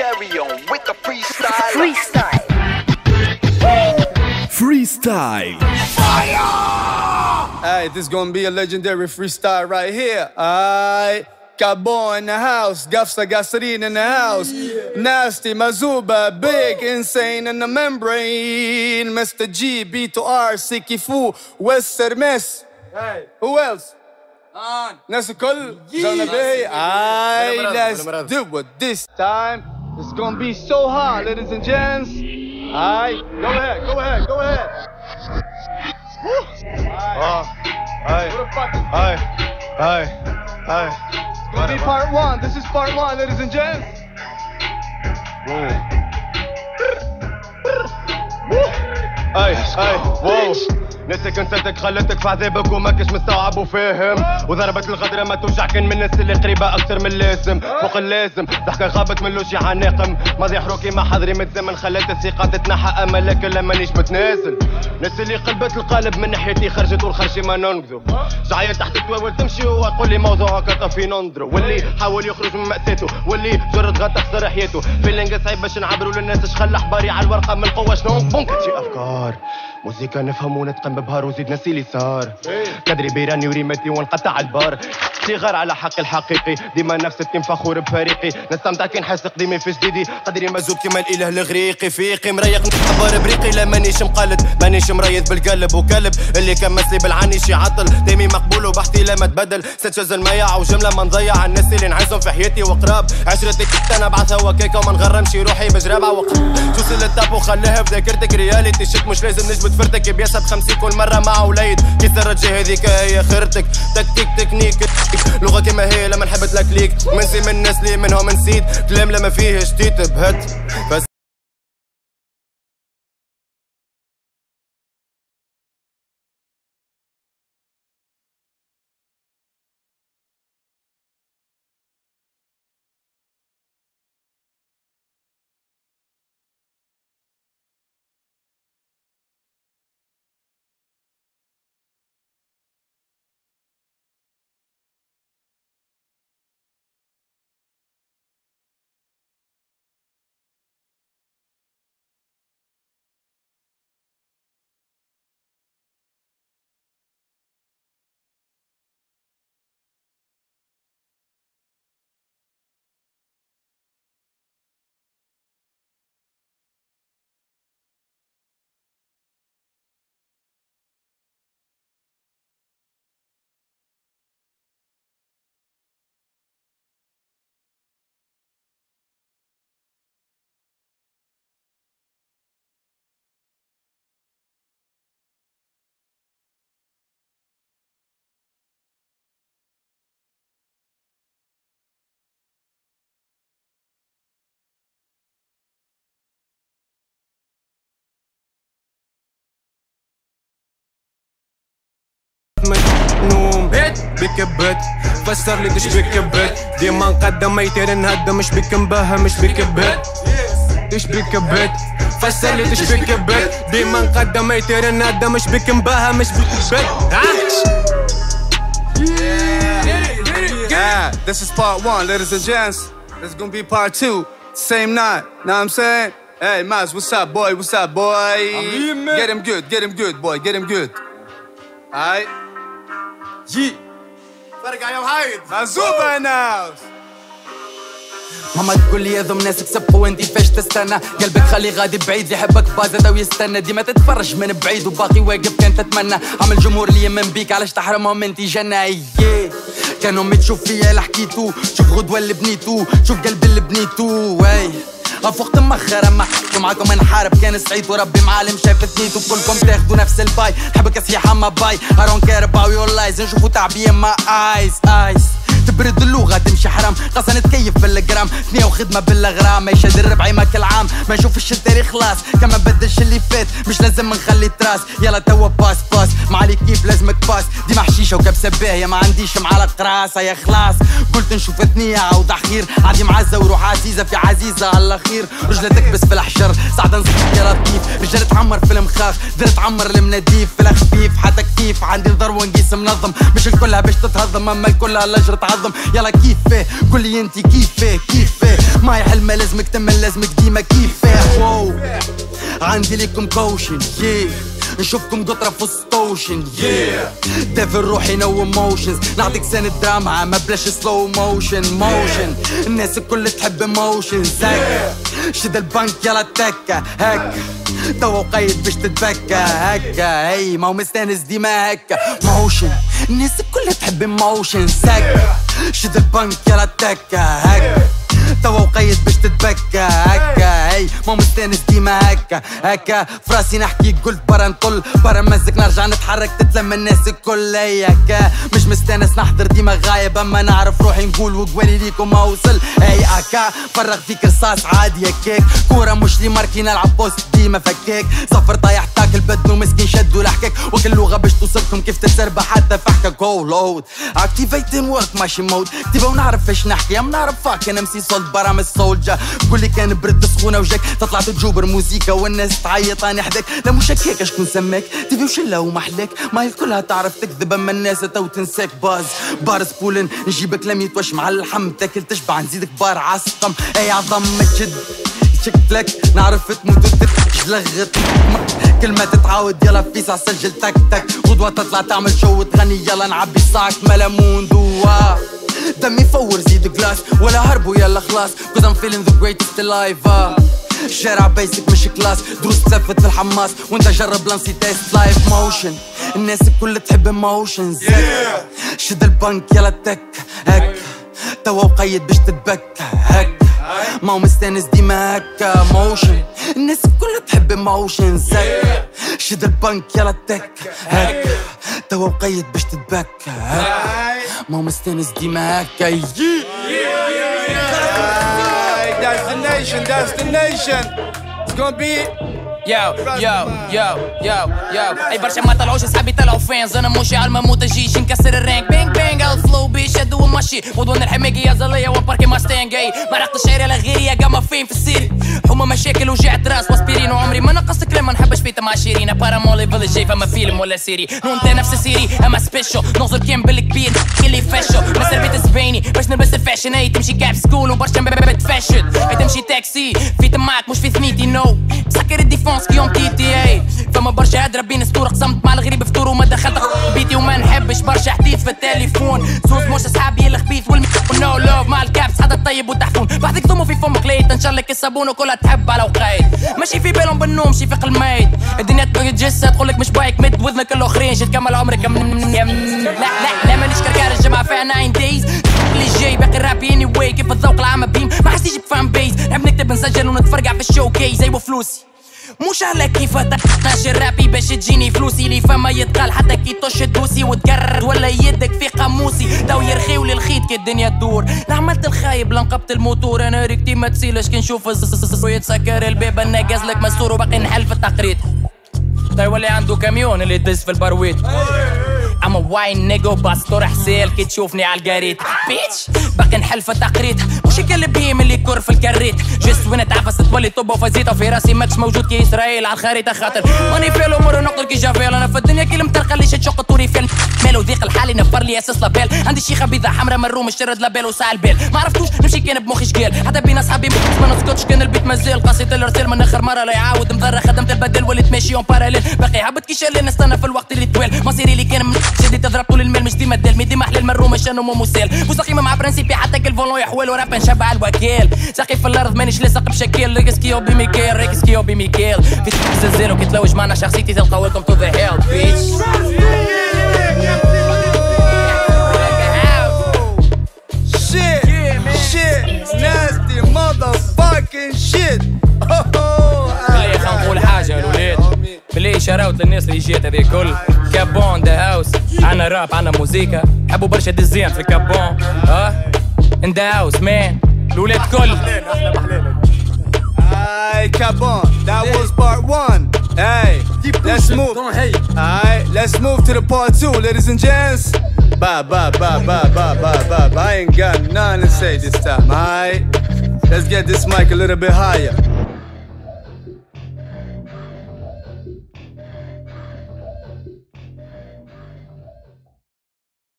carry on with the freestyle. Freestyle. Freestyle. Fire! Alright, this is gonna be a legendary freestyle right here. Alright. Cabo in the house, Gafsa Gasoline in the house. Nasty, Mazuba, big, insane in the membrane. Mr. G, B to R, Siki Fu, West Hermes. Hey, who else? Nasa Kul, Zona Bay. Alright, let's do it this time. It's gonna be so hot, ladies and gents. Alright, go ahead, go ahead, go ahead. It's gonna be part one. This is part one, ladies and gents. Whoa. نسيك نسيتك خلتك في عذابك وماكش مستوعب وفاهم وضربك الغدرة ما توجع كان من الناس اللي قريبة أكتر من اللازم فوق اللازم ضحكة غابت من لوجيعة ناقم ماضي حروكي ما حضري متزمن خلت الثقة تتنحى أملك إلا مانيش متنازل ناس اللي قلبت القالب من ناحيتي خرجت والخرشي ما ننقذو جعية تحت تواول تمشي وأقول لي موضوعك طفي ننظرو واللي حاول يخرج من مأساته واللي جرد غا تخسر حياته فيلينغ صعيب باش نعبروا للناس شخل أحباري على الورقة من القوة شنو ممكن شي أفكار موسيقى نفهم ونتقن ببهار وزيد نسي اللي صار كدري بيراني وريمتي ونقطع البار صغار على حق الحقيقي ديما نفس التيم فخور بفريقي نستمتع كي نحس قديمي في جديدي قدري مزوب كيما الاله الغريقي فيقي مريق نخبر بريقي لا مانيش مقلد مانيش مريض بالقلب وكلب اللي كان مسلي بالعاني شي عطل دايمي مقبول وبحثي لا ما تبدل ستشز الميع وجمله ما نضيع الناس اللي نعزهم في حياتي وقراب عشرتي انا بعثها وكيكه وما نغرمش روحي بجرابه توصل للتاب وخليها بذاكرتك رياليتي شك مش لازم نجبد فرتك بياسها ب50 كل مره مع وليد كي الرجاء هذيك هي خيرتك تكتيك تكنيك لغه كيما هي لما نحب تلكليك منسي من الناس اللي منهم نسيت كلام لما فيه شتيت بهت نوم بكبت فسر لي دش بكبت ديما نقدم يطير نهدم مش بكنبها مش بكبت دش بكبت فسر لي دش بكبت ديما نقدم يطير نهدم مش بكنبها مش بكبت Yeah, this is part one, ladies and gents. This is gonna be part two, same night. Know what I'm saying? Hey, Maz, what's up, boy? What's up, boy? Get him good, boy. Get him good. Alright. Yee. فرقع يا وحيد. Mazuba in the house. ماما تقول لي يا ضم ناسك سب وانتي فاش تستنى قلبك خلي غادي بعيد يحبك بازا ويستنى ديما تتفرج من بعيد وباقي واقف كان تتمنى عمل جمهور اللي يمن بيك علاش تحرمهم انتي جنة كان امي تشوف فيا اللي حكيتو شوف غدوة اللي بنيتو شوف قلبي اللي بنيتو واي فوقت مأخر اما حكيتو معاكم نحارب كان سعيد وربي معالم شاف ثنيتو كلكم تاخدوا نفس الباي نحبك صحيحة ما باي I don't care about your lies نشوفو تعبية ما ايس تبرد اللغة تمشي حرام خاصة نتكيف بالجرام ثنية وخدمة بالغرام ما يشد الربعي ما كل عام ما نشوفش التاريخ خلاص كما بدلش اللي فات مش لازم نخلي تراس يلا توا باس معالي كيف لازمك باس ديما حشيشة وكبسة باهية ما عنديش معلق قراصة يا خلاص قلت نشوف ثنية اوضح خير عادي معزة وروح عزيزة في عزيزة على خير رجلة تكبس في الحشر سعدة نصحك يا لطيف رجالة تعمر في المخاخ درت عمر المناديف في الخفيف حتى كيف عندي نظر ونقيس منظم مش الكلها باش تتهضم اما الكلها لجرة عظم يلا كيفه قولي انتي كيفه ما يحل ما لازمك تمن لازمك ديما كيفه واو عندي ليكم كوشن نشوفكم قطرة في ستوشن دافر روحي نو موشنز نعطيك سنة دراما ما بلاش سلو موشن الناس الكل تحب موشن زك شد البنك يلا تكا هكا توا قيد باش تتبكى هكا هي ما هو مستانس ديما هكا موشن الناس الكل تحب موشن زك شد البنك يلا تكا هكا توا وقيد باش تتبكى هكا هي ما مستانس ديما هكا فراسي نحكي قلت برا نطل برا مزك نرجع نتحرك تتلم الناس الكل هي هكا مش مستانس نحضر ديما غايب اما نعرف روحي نقول وقوالي ليكم ما وصل هي هكا فرغ فيك رصاص عادي هكاك كورة مش لي ماركي نلعب بوست ديما فكاك صفر طايح تاكل بدنو مسكين شدوا لحكاك وكل لغة باش توصلكم كيف تتسربح حتى فحكك هو لود اكتيفيتين ورك ماشي مود كتيبة ونعرف ايش نحكي ام نعرف فاكن امسي صوت برا من الصولجة كل كان برد سخونة وجاك تطلع تجوبر موزيكا والناس تعيط انا حداك لا مش هكاك شكون سماك تيفي وشلة ومحلاك ما هي كلها تعرف تكذب اما الناس تو تنساك بار سبولن نجيبك لم يتوش مع اللحم تاكل تشبع نزيدك بار عسقم اي عظم تشد شكلك نعرف تموت وتتلغط كلمة تتعاود يلا في ساعة سجل تك تك غدوة تطلع تعمل شو وتغني يلا نعبي صاعك ملمون دوا دمي فور زيد جلاس ولا هربوا يلا خلاص cause I'm feeling the greatest alive شارع بيسك مش كلاس دروس تلفت في الحماس وانت جرب لانسي تيست لايف موشن الناس الكل تحب موشن شد البنك يلا تك هك توا وقيد باش تتبكى هك ما هو مستانس ديما هكا موشن الناس الكل تحب موشن زك شد البنك يلا تك هك توا وقيد باش تتبكى هك ما هو مستانس ديما هكا That's the nation. It's gonna be اي برشا ما طلعوش اصحابي طلعوا فانز انا مش على ما متجيش نكسر الرانك بينج بينج الفلو بيشد ومشي غدوة الحماقي يا زلية وباركي ماستان جاي ما رحت الشارع لغيري يا قاما فين في السيري حما مشاكل وجعت راس واسبيرين وعمري ما نقص كلام ما نحبش فيتا مع شيرين بارامولي فيلج جاي فما فيلم ولا سيري نونت نفس السيري اما سبيشو نوصل كان بالكبير اللي فاشو ما سربيت سبيني باش نلبس الفاشن اي تمشي كاب سكول وبرشا بتفاشن اي تمشي تاكسي فيت معاك مش في ثنيتي نو مسكر الديفونس كيوم تي تي اي فما برشا هدرة بين سطور قسمت مع الغريب فطور وما دخلت بيتي وما نحبش برشا حديث في التليفون زوز مش اصحابي الخبيث نو لوف مع الكابس هذا الطيب والتحفون بعدك ضموا في فمك ليت نشلك الصابون وكلها تحب على وقايد ماشي في بالهم بالنوم شي في قلمايد الدنيا تجسد تقولك مش بايك مد وذنك الاخرين جيت كمل عمرك لا مانيش كركار الجماعة فيها 9 دايز اللي جاي باقي الراب اني واي كيف الذوق العام بيم ما حسيش بفان بيز نحب نكتب نسجل ونتفرقع في الشو كيز ايوا فلوسي مش على كيف ناشر رابي باش تجيني فلوسي لي فما يتقال حتى كي طش تدوسي وتقرر ولا يدك في قاموسي تو يرخيو لي الخيط كي الدنيا تدور لا عملت الخايب لا نقبت الموتور انا ريكتي ما تسيلش كي نشوف ويتسكر الباب انا قازلك مستور وباقي نحل في التقريط تا يولي عنده كاميون اللي يدز في البرويت I'm a wine nigga باستور حسيل كي تشوفني على القريت بيتش باقي نحل في التقريط مش البهيم اللي يكر في الكريت جست وين تعفست تولي طبة وفازيتا في راسي ماكش موجود كي اسرائيل على الخريطة خاطر ماني في الامور نقتل كي جافيل انا في الدنيا كي المترقى اللي شتشق طوري فيل مالو ضيق الحالي نفر لي اساس لابيل عندي شيخة بيضة حمرا مروم الشرد لابيل وساع البيل ما عرفتوش نمشي كان بمخي شقال حتى بين اصحابي ما نسكتش كان البيت مازال قصيت الارسال من اخر مرة لا يعاود مضرة خدمت البدل وليت ماشي اون باراليل باقي هبط كي شال نستنى في الوقت اللي طويل مصيري اللي كان شدي تضرب طول المال مش ديما الدل ميدي محل المروم شانو مو موسيل مستقيمة مع برنسيبي حتى كل فولون يحول وراب نشبع الوكيل ساقي في الارض مانيش لاصق بشكل ريكسكيو بميكيل ريكسكيو بميكيل في زلزال وكتلوج معنا شخصيتي تلقى ويلكم تو ذا هيل بيتش Shit, nasty motherfucking shit. بالله خلينا نقول حاجة الولاد بالله شراوت للناس اللي جات هذي الكل كابون ذا هاوس عنا راب عنا موسيقى حبوا برشا ديزين في كابون ان ذا هاوس مان الولاد كل Hey, Cabon, that was part 1. Hey, let's move. Alright, let's move to the part 2, ladies and gents. Bye. I ain't got nothing to say this time, alright? Let's get this mic a little bit higher.